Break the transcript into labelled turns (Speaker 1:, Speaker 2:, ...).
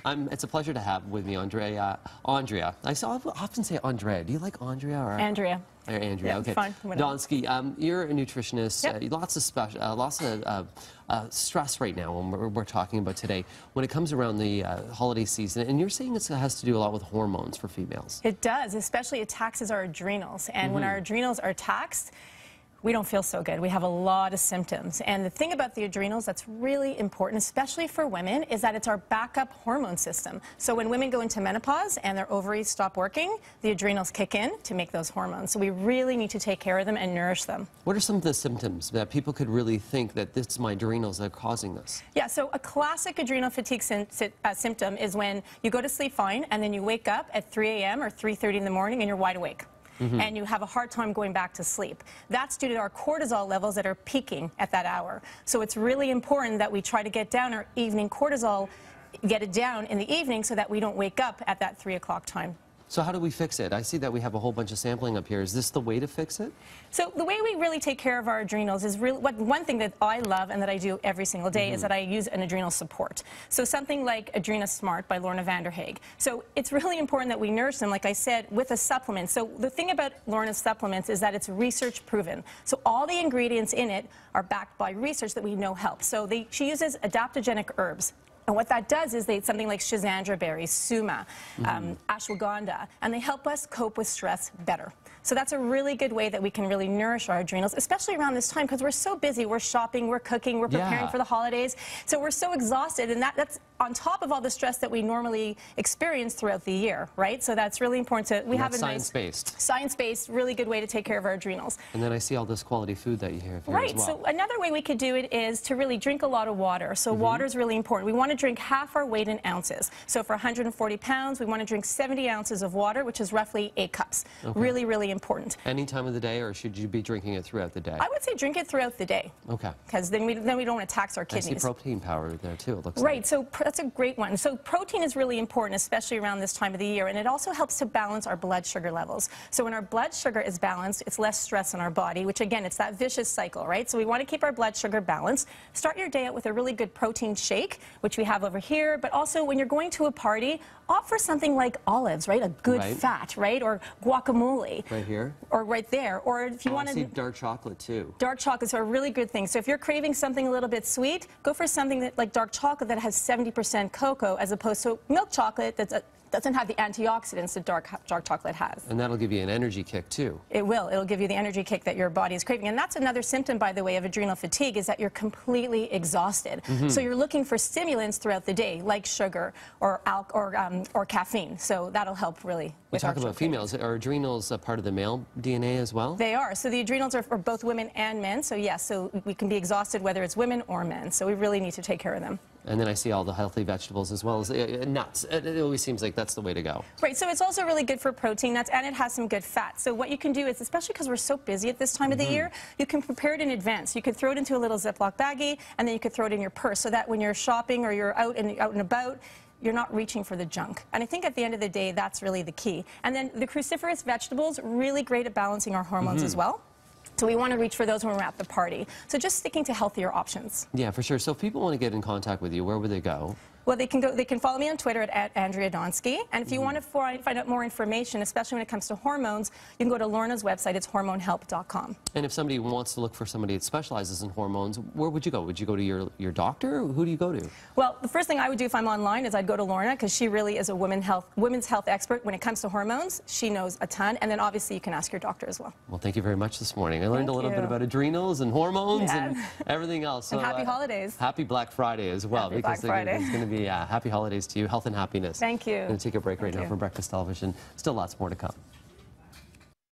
Speaker 1: It's a pleasure to have with me Andrea. I often say Andrea. Do you like Andrea or
Speaker 2: Andrea?
Speaker 1: Or Andrea,
Speaker 2: Yeah,
Speaker 1: okay.
Speaker 2: fine.
Speaker 1: Donsky, you're a nutritionist.
Speaker 2: Yep.
Speaker 1: Lots of stress right now when we're talking about today when it comes around the holiday season. And you're saying it has to do a lot with hormones for females.
Speaker 2: It does, especially it taxes our adrenals. And when our adrenals are taxed, we don't feel so good. We have a lot of symptoms. And the thing about the adrenals that's really important, especially for women, is that it's our backup hormone system. So when women go into menopause and their ovaries stop working, the adrenals kick in to make those hormones. So we really need to take care of them and nourish them.
Speaker 1: What are some of the symptoms that people could really think that this is my adrenals that are causing this?
Speaker 2: Yeah, so a classic adrenal fatigue symptom is when you go to sleep fine and then you wake up at 3 a.m. or 3:30 in the morning and you're wide awake. And you have a hard time going back to sleep. That's due to our cortisol levels that are peaking at that hour. So it's really important that we try to get down our evening cortisol, get it down in the evening so that we don't wake up at that 3 o'clock time.
Speaker 1: So how do we fix it? I see that we have a whole bunch of sampling up here. Is this the way to fix it?
Speaker 2: So the way we really take care of our adrenals is really one thing that I love and that I do every single day is that I use an adrenal support. So something like Adrena Smart by Lorna van der Haag. So it's really important that we nourish them, like I said, with a supplement. So the thing about Lorna's supplements is that it's research proven. So all the ingredients in it are backed by research that we know helps. So she uses adaptogenic herbs. And what that does is something like schizandra berries, suma, ashwagandha, and they help us cope with stress better. So that's a really good way that we can really nourish our adrenals, especially around this time because we're so busy. We're shopping, we're cooking, we're preparing for the holidays. So we're so exhausted, and that's on top of all the stress that we normally experience throughout the year, right? So that's really important to, we have a science-based, really good way to take care of our adrenals.
Speaker 1: And then I see all this quality food that you have here
Speaker 2: Right,
Speaker 1: as well.
Speaker 2: so another way we could do it is to really drink a lot of water. So water is really important. We want to drink half our weight in ounces. So for 140 pounds, we want to drink 70 ounces of water, which is roughly 8 cups. Really, really important.
Speaker 1: Any time of the day, or should you be drinking it throughout the day?
Speaker 2: I would say drink it throughout the day. Okay. Because then we don't want to tax our kidneys.
Speaker 1: I see protein powder there too, it looks
Speaker 2: like.
Speaker 1: Right,
Speaker 2: so that's a great one. So protein is really important, especially around this time of the year, and it also helps to balance our blood sugar levels. So when our blood sugar is balanced, it's less stress in our body, which again, it's that vicious cycle, right? So we want to keep our blood sugar balanced. Start your day out with a really good protein shake, which we have over here, but also when you're going to a party, opt for something like olives, right? A good fat, right? Or guacamole.
Speaker 1: Right here?
Speaker 2: Or right there. Or if you want to...
Speaker 1: I see dark chocolate too.
Speaker 2: Dark chocolates are a really good thing. So if you're craving something a little bit sweet, go for something like dark chocolate that has 70% cocoa as opposed to milk chocolate that doesn't have the antioxidants that dark chocolate has.
Speaker 1: And that'll give you an energy kick too.
Speaker 2: It will. It'll give you the energy kick that your body is craving. And that's another symptom, by the way, of adrenal fatigue is that you're completely exhausted. So you're looking for stimulants throughout the day, like sugar or caffeine. So that'll help really.
Speaker 1: We talk about females. Are adrenals a part of the male DNA as well?
Speaker 2: They are. So the adrenals are for both women and men. So yes, so we can be exhausted whether it's women or men. So we really need to take care of them.
Speaker 1: And then I see all the healthy vegetables as well as nuts. It always seems like that's the way to go.
Speaker 2: Right, so it's also really good for protein nuts, and it has some good fat. So what you can do is, especially because we're so busy at this time of the year, you can prepare it in advance. You could throw it into a little Ziploc baggie, and then you could throw it in your purse so that when you're shopping or you're out and about, you're not reaching for the junk. And I think at the end of the day, that's really the key. And then the cruciferous vegetables, really great at balancing our hormones as well. So we want to reach for those when we're at the party. So just sticking to healthier options.
Speaker 1: Yeah, for sure. So if people want to get in contact with you, where would they go?
Speaker 2: Well, they can follow me on Twitter at Andrea Donsky. And if you want to find out more information, especially when it comes to hormones, you can go to Lorna's website. It's hormonehelp.com.
Speaker 1: And if somebody wants to look for somebody that specializes in hormones, where would you go? Would you go to your doctor? Or who do you go to? Well,
Speaker 2: the first thing I would do if I'm online is I'd go to Lorna because she really is a women's health expert when it comes to hormones. She knows a ton. And then obviously you can ask your doctor as well.
Speaker 1: Well, thank you very much this morning. I learned a little bit about adrenals and hormones and everything else.
Speaker 2: So, and happy holidays.
Speaker 1: Happy Black Friday as well.
Speaker 2: Happy Black Friday.
Speaker 1: It's going to be happy holidays to you, health and happiness.
Speaker 2: Thank you.
Speaker 1: I'm going to take a break right now from Breakfast Television. Still lots more to come.